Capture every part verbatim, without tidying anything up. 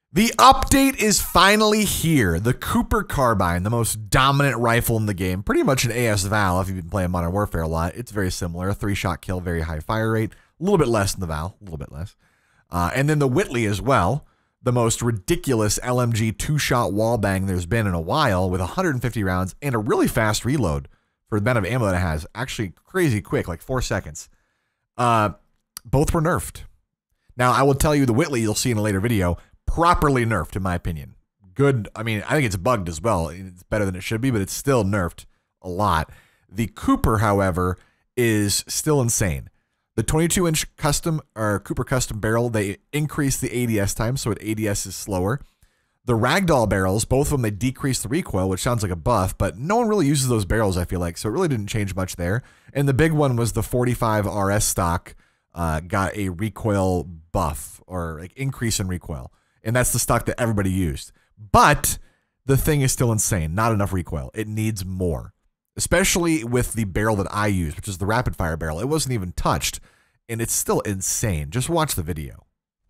The update is finally here. The Cooper Carbine, the most dominant rifle in the game. Pretty much an A S Val if you've been playing Modern Warfare a lot. It's very similar. Three-shot kill, very high fire rate. A little bit less than the Val. A little bit less. Uh, and then the Whitley as well. The most ridiculous L M G two-shot wall bang there's been in a while with one hundred fifty rounds and a really fast reload for the amount of ammo that it has. Actually crazy quick, like four seconds. Uh, both were nerfed. Now, I will tell you the Whitley you'll see in a later video, properly nerfed in my opinion. Good. I mean, I think it's bugged as well. It's better than it should be, but it's still nerfed a lot. The Cooper, however, is still insane. The twenty-two inch custom or Cooper custom barrel, they increase the A D S time, so it A D S is slower. The ragdoll barrels, both of them, they decrease the recoil, which sounds like a buff, but no one really uses those barrels, I feel like, so it really didn't change much there. And the big one was the forty-five R S stock uh, got a recoil buff or like increase in recoil. And that's the stock that everybody used. But the thing is still insane. Not enough recoil. It needs more. Especially with the barrel that I used, which is the rapid fire barrel. It wasn't even touched. And it's still insane. Just watch the video.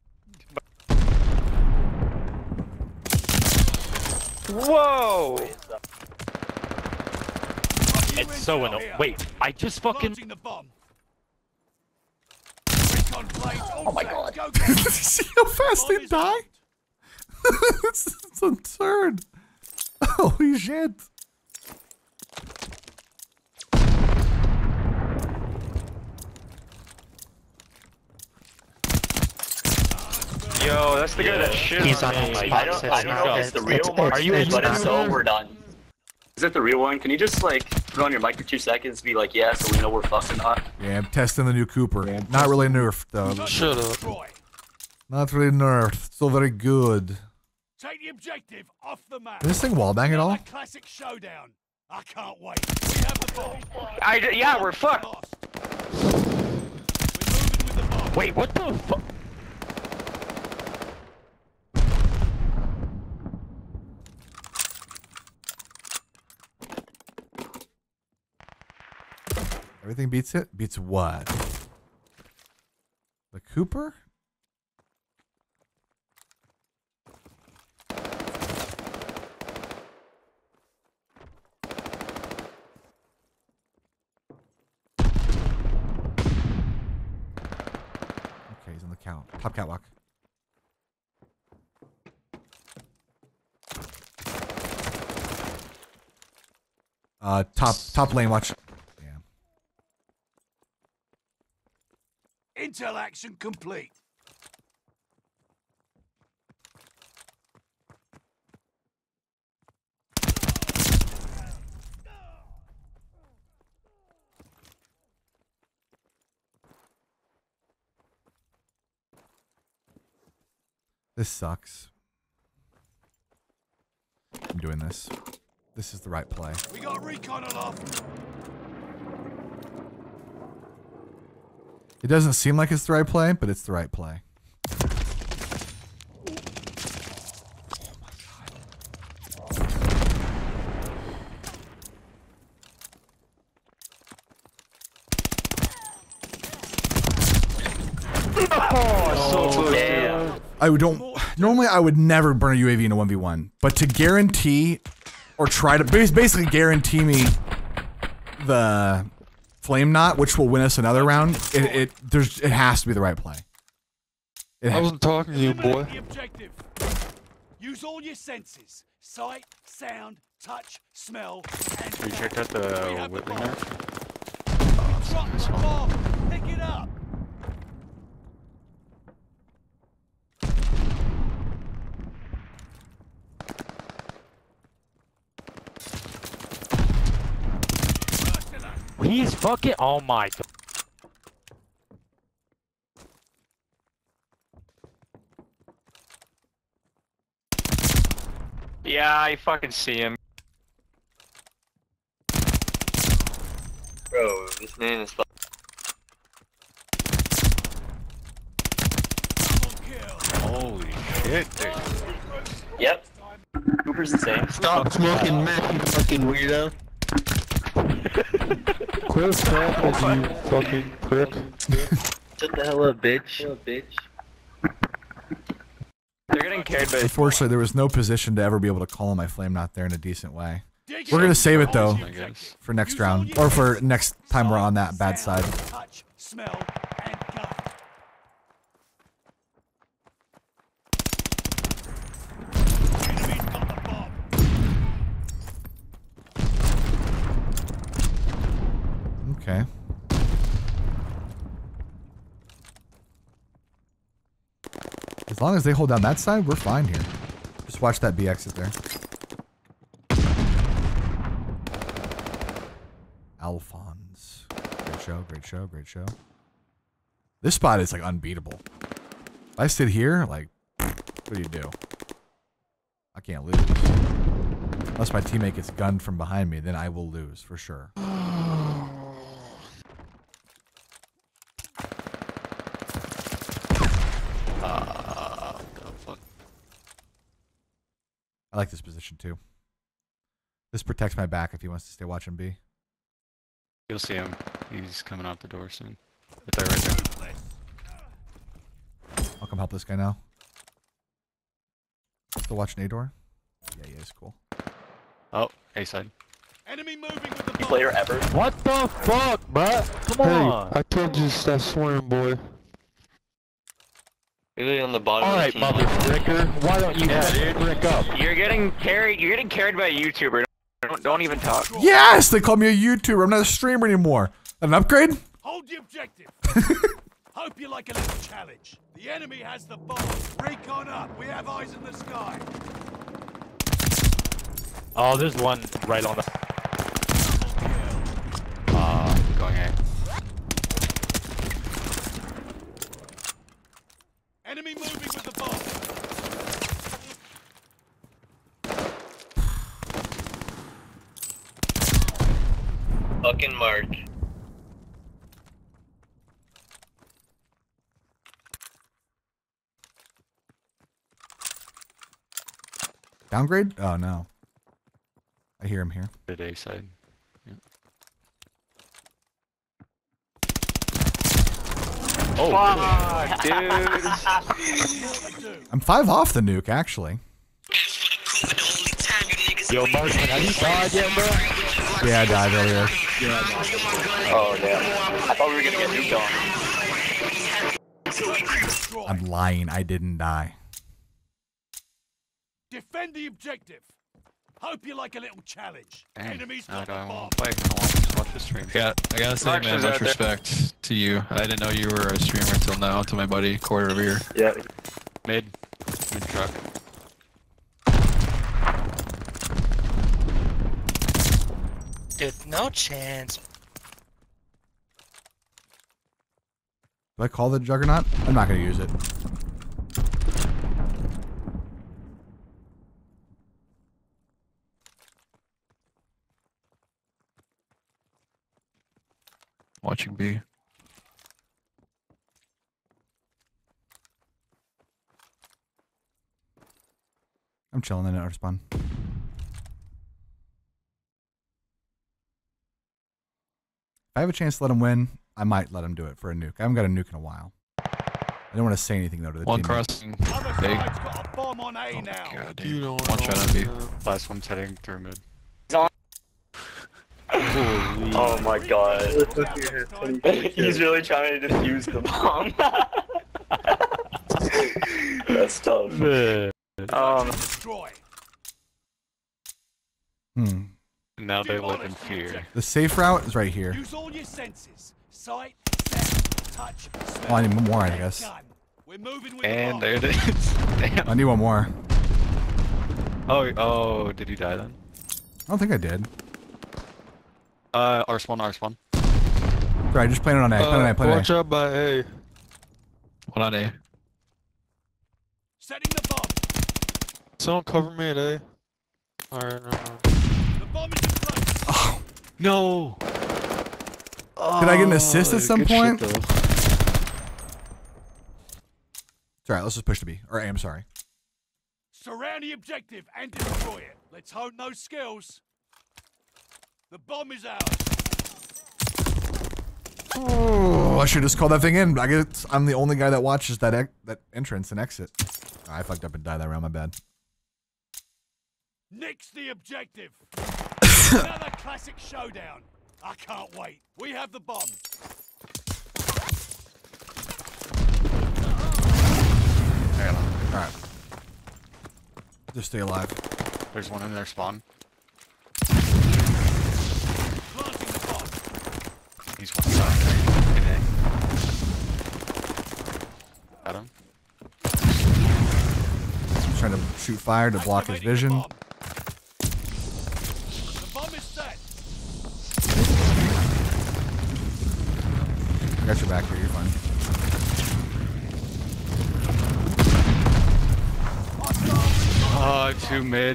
Whoa! It's so annoying. Wait, I just fucking... Oh my god. See how fast they die? it's, it's absurd. Holy shit. Yo, that's the guy that shit He's on on me. spot. I don't, I don't know if it's the real It's- one, Are you but if in so, we're done. Is it the real one? Can you just like put on your mic for two seconds, be like, yeah, so we know we're fucking not? Yeah, I'm testing the new Cooper. Yeah, not really nerfed though. Shut up. Not really nerfed. Still very good. Take the objective off the map. Is this thing wallbang at all? Classic showdown. I can't wait. We have the bomb. I, yeah, we're fucked. We're moving with the bomb. Wait, what the fuck? Everything beats it? Beats what? The Cooper? Okay, he's on the count. Top catwalk. Uh, top top lane. Watch. Intel action complete. This sucks. I'm doing this. This is the right play. We got recon aloft. It doesn't seem like it's the right play, but it's the right play. Oh, so damn. I don't. Normally, I would never burn a U A V in a one v one, but to guarantee, or try to basically guarantee me the flame knot, which will win us another round, it it there's it has to be the right play. It I wasn't talking to you, boy. The objective. Use all your senses: sight, sound, touch, smell, and. You checked out the Whitley map? Drop the bomb. Pick it up. He's fucking. Oh my god. Yeah, I fucking see him. Bro, this man is fucking. Holy shit, dude. Yep. Cooper's insane. Stop smoking meth, you fucking weirdo. Quit snapping, you fucking prick. Shut the hell up, bitch. Shut up, bitch. They're getting carried by. Unfortunately, there was no position to ever be able to call my flame knot there in a decent way. Dig We're gonna in. save it though I guess. for next Use all round, your or for senses. next time we're on that Sight, bad sound, side. Touch, smell, and gun. Enemy's got the bomb. Okay. As long as they hold down that side, we're fine here. Just watch that B exit there. Alphonse. Great show, great show, great show. This spot is like unbeatable. If I sit here, like, what do you do? I can't lose. Unless my teammate gets gunned from behind me, then I will lose for sure. Uh, the fuck? I like this position too. This protects my back if he wants to stay watching B. You'll see him. He's coming out the door soon. But they're right there. I'll come help this guy now. Still watching A door? Yeah, yeah, it's cool. Oh, A side. Enemy moving with the You bomb. player ever? What the fuck, bruh? Come Hey, on. I told you to stop swearing, boy. Really on the bottom. Alright, mother fricker. Why don't you Yeah, frick up? You're getting carried. You're getting carried by a YouTuber. Don't, don't even talk. Yes! They call me a YouTuber. I'm not a streamer anymore. An upgrade? Hold the objective. Hope you like a little challenge. The enemy has the bomb. Recon up. We have eyes in the sky. Oh, there's one right on the. Uh, going A. Enemy moving with the bomb. Fucking Mark. Downgrade? Oh, no. I hear him here. At A side. Yeah. Oh, fuck, dude. I'm five off the nuke, actually. Yo, Marksman, have you died yet, bro? Yeah, I died earlier. Oh damn. I thought we were gonna get nuked on. I'm lying. I didn't die. Defend the objective. Hope you like a little challenge. Dang. Enemy's I got the don't bomb. want to play. I want to just watch the stream. Yeah, I gotta say, Mark man, is much out there. respect to you. I didn't know you were a streamer until now, until my buddy Corey over here. Yeah. Mid. Mid truck. Dude, no chance. Do I call the Juggernaut? I'm not going to use it. Watching B. I'm chilling in it. I'll spawn. If I have a chance to let him win, I might let him do it for a nuke. I haven't got a nuke in a while. I don't want to say anything though to the One team. crossing. Other Big. side's got a bomb on A now. God, dude. You don't One shot on B. Last one's heading through mid. Oh my god. He's really trying to defuse the bomb. That's tough. Um, Destroy. Hmm. Now they live in fear. The safe route is right here. Use all your senses. Sight, sound, touch, smell. Oh, I need one more, I and guess. gun. We're moving with the And bomb. there it is. Damn. I need one more. Oh, oh, did he die then? I don't think I did. Uh, R spawn, R spawn. Sorry, just playing it on A. Playing it on A. Playing it watch on A. out by A. One on A. Setting the bomb. Someone cover me at A. Alright, no, no. The bomb is in place. Oh, No. did I get an assist at some point? It's alright, let's just push to B. Or A, I'm sorry. Surround the objective and destroy it. Let's hone those skills. The bomb is ours. Oh, I should just call that thing in. I guess I'm the only guy that watches that ex that entrance and exit. I fucked up and died that round. My bad. Nix the objective. Another classic showdown. I can't wait. We have the bomb. I got him. All right. Just stay alive. There's one in their spawn. Planting the bomb. He's one shot. Good day. Got him. He's trying to shoot fire to block his Activating vision. The bomb. The bomb is set. I got your back here. You're fine. Oh, two mid.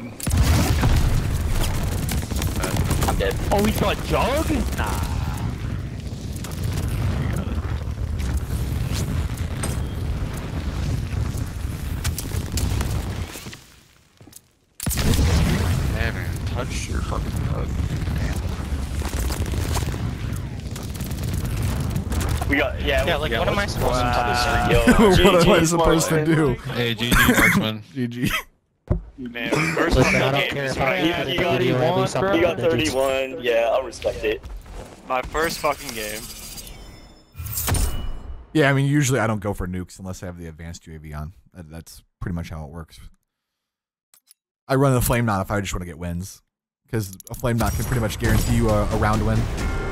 I'm dead. Oh, he's got jug? Nah. They haven't even touched your fucking bug. We got, yeah. Yeah, like, Yeah, what am I let's supposed go to into do? Yo, What am I G G, supposed to Marksman. do? Hey, G G, Marksman. G G. Man, first Listen, fucking I don't game care is if I right. edit You the got video at least bro. up You got the digits. thirty-one. Yeah, I'll respect it. My first fucking game. Yeah, I mean, usually I don't go for nukes unless I have the advanced U A V on. That, that's pretty much how it works. I run the flame knot if I just want to get wins, because a flame knot can pretty much guarantee you a, a round win.